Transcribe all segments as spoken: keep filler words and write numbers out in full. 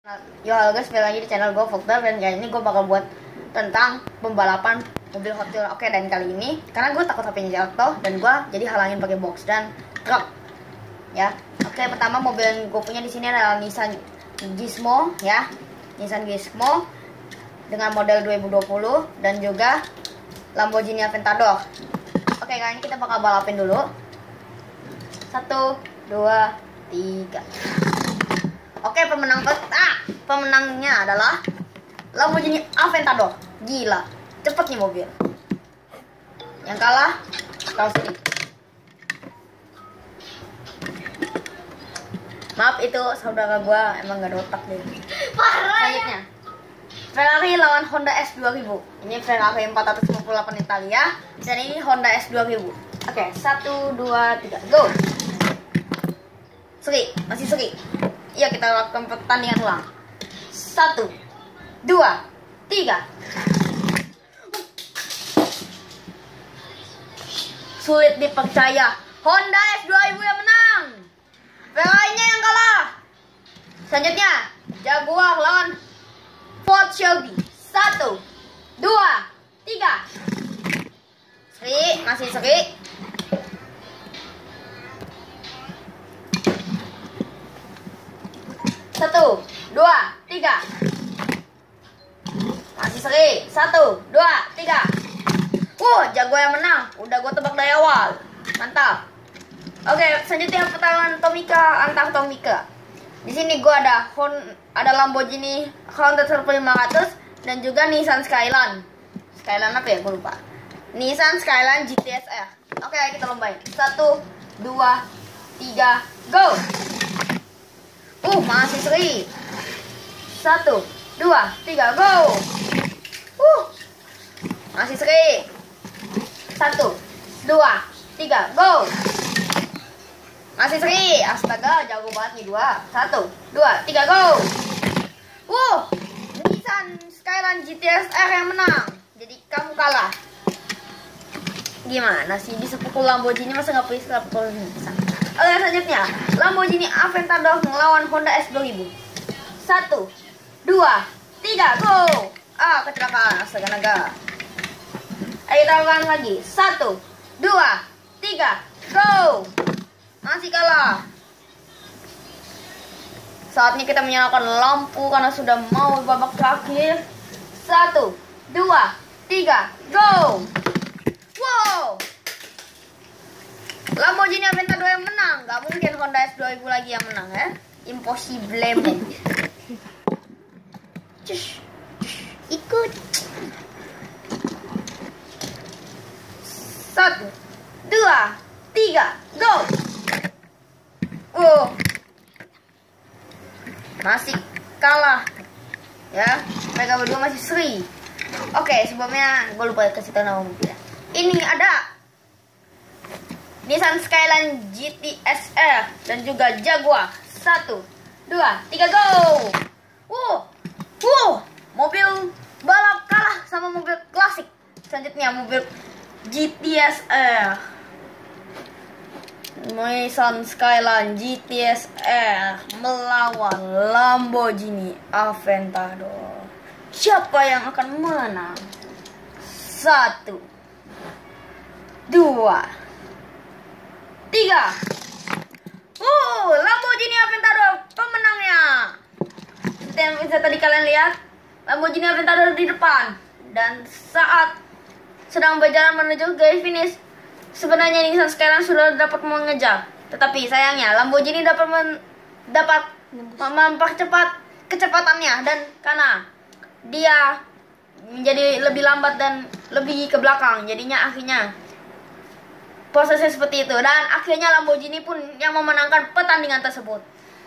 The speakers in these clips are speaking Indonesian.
Yo halo guys, balik lagi di channel gue Vogdar. Dan kali ini gue bakal buat tentang pembalapan mobil Hot Wheels. Oke, dan kali ini karena gue takut H P-nya jatuh dan gue jadi halangin pakai box dan truk. Ya, oke, pertama mobil yang gue punya di sini adalah Nissan Gizmo, ya, Nissan Gizmo dengan model dua ribu dua puluh dan juga Lamborghini Aventador. Oke, kali ini kita bakal balapin dulu. Satu, dua, tiga. Oke, pemenang ah, pemenangnya adalah Lamborghini Aventador. Gila, cepet nih mobil. Yang kalah tahu sendiri. Maaf, itu saudara gua emang gak ada otak deh. Selanjutnya Ferrari lawan Honda S dua ribu. Ini Ferrari empat ratus lima puluh delapan Italia dan ini Honda S dua ribu. Oke, satu, dua, tiga, go. Seri, masih seri. Iya, kita lakukan pertandingan ulang. Satu, dua, tiga. Sulit dipercaya, Honda S dua ribu yang menang. Ferrari-nya yang kalah. Selanjutnya Jaguar lawan Ford Shelby. Satu, dua, tiga. Seri, masih seri. Satu, dua, tiga. Masih seri. Satu, dua, tiga. Wuh, Jaguar yang menang. Udah gue tebak dari awal. Mantap. Oke, selanjutnya pertarungan Tomica antar Tomica. Di sini gue ada Hon, ada Lamborghini Honda lima ratus dan juga Nissan Skyline. Skyline apa ya? Gue lupa. Nissan Skyline G T S R. Oke, kita lombain. Satu, dua, tiga, go. Uh, masih seri. Satu, dua, tiga, go. Uh, masih seri. Satu, dua, tiga, go. Masih seri. Astaga, jago banget nih dua. Satu, dua, tiga, go. Uh, Nissan Skyline G T S R yang menang. Jadi kamu kalah. Gimana sih, di sepukul Lamborghini masa nggak bisa sepukul Nissan? Oke, selanjutnya Lamborghini Aventador melawan Honda S dua ribu. Satu, dua, tiga, go. Ah, kecelakaan, astaga naga. Ayo kita lakukan lagi. Satu, dua, tiga, go. Masih kalah. Saatnya kita menyalakan lampu karena sudah mau babak terakhir. Satu, dua, tiga, go. Wow, Lamborghini Aventador yang menang. Gak mungkin Honda S dua ribu lagi yang menang, ya. Impossible. Cush, ikut. Satu, dua, tiga, go. Wow, masih kalah, ya. Mereka berdua masih seri. Oke, sebelumnya gue lupa kasih tahu nama mobilnya. Ini ada Nissan Skyline G T S R dan juga Jaguar. Satu, dua, tiga, go. Wow, wow, mobil balap kalah sama mobil klasik. Selanjutnya mobil G T S R, Nissan Skyline G T S R melawan Lamborghini Aventador. Siapa yang akan menang? Satu, dua, tiga. Uh, Lamborghini Aventador pemenangnya. Seperti yang bisa tadi kalian lihat, Lamborghini Aventador di depan. Dan saat sedang berjalan menuju garis finish, sebenarnya Nissan Skyline sudah dapat mengejar. Tetapi sayangnya Lamborghini dapat men dapat mempercepat kecepatannya dan karena dia menjadi lebih lambat dan lebih ke belakang, jadinya akhirnya prosesnya seperti itu, dan akhirnya Lamborghini pun yang memenangkan pertandingan tersebut.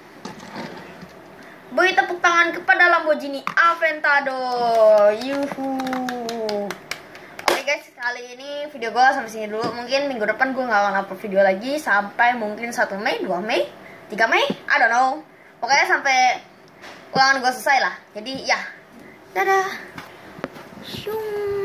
Beri tepuk tangan kepada Lamborghini Aventador. Yuhu. Oke guys, kali ini video gue sampai sini dulu. Mungkin minggu depan gue gak akan upload video lagi sampai mungkin satu Mei, dua Mei, tiga Mei, I don't know. Pokoknya sampai ulangan gue selesai lah. Jadi ya, dadah. Shung.